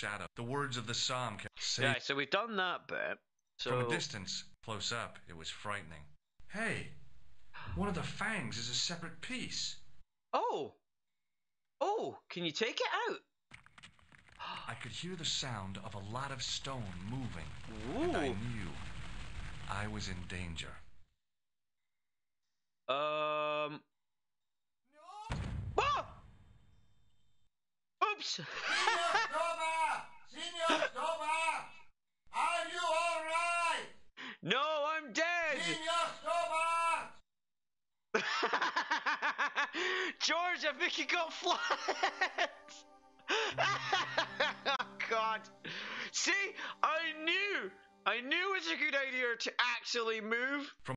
shadow. The words of the psalm kept saying. Yeah, so we've done that bit. So From a distance, close up, it was frightening. Hey, one of the fangs is a separate piece. Oh, can you take it out? I could hear the sound of a lot of stone moving. Ooh. And I knew I was in danger. No. Oh! Oops! Senor Stoba! Are you alright? No, I'm dead! Senor Stoba! George, I think you got flat! Oh, God. See, I knew it was a good idea to actually move.